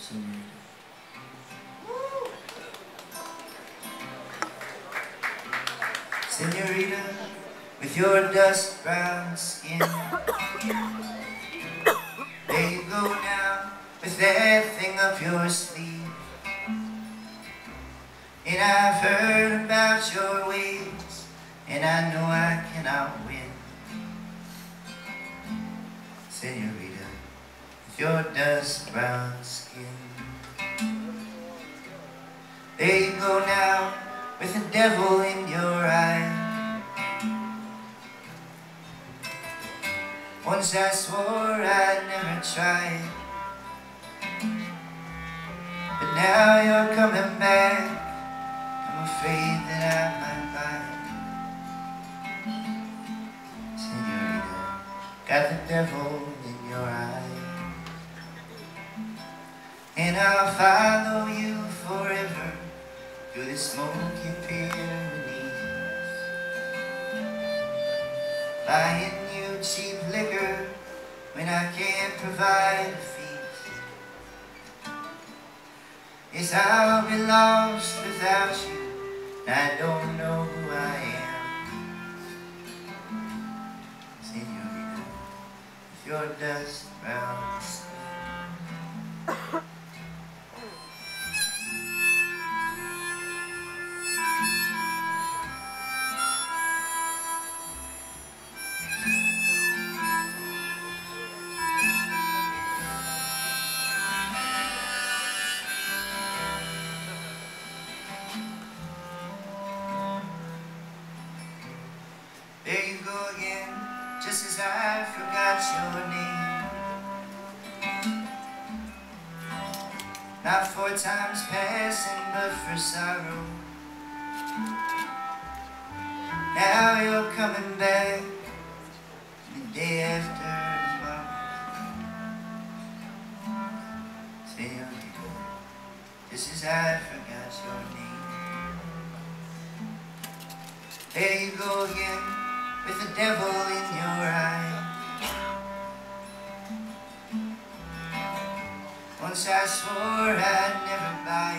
Senorita, with your dust brown skin, there you go now with that thing up your sleeve. And I've heard about your ways, and I know I cannot win. Senorita, with your dust brown skin, there you go now with the devil in your eye. Once I swore I'd never try, but now you're coming back. I'm afraid that I might bite. Senorita, got the devil in your eye, and I'll follow you forever through the smoky Pyrenees, buying you cheap liquor when I can't provide a feast. Yes, I'll be lost without you, and I don't know who I am. Senorita, with your dust brown skin. There you go again, just as I forgot your name. Not for time's passing, but for sorrow. Now you're coming back the day after tomorrow. Senorita, just as I forgot your name. There you go again, with the devil in your eye. Once I swore I'd never buy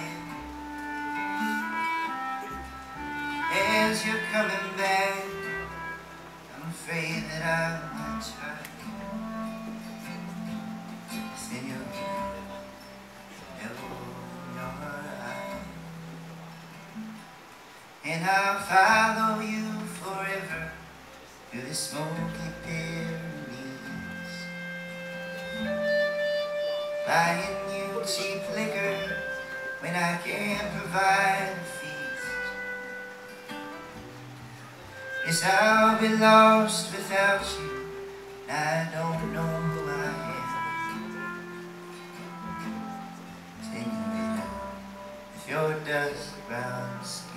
it. As you're coming back, I'm afraid that I might try. Senorita, devil in your eye, and I'll follow you forever through the smoky Pyrenees, buying you cheap liquor when I can't provide a feast. Yes, I'll be lost without you, and I don't know who I am. Senorita, with your dust brown skin.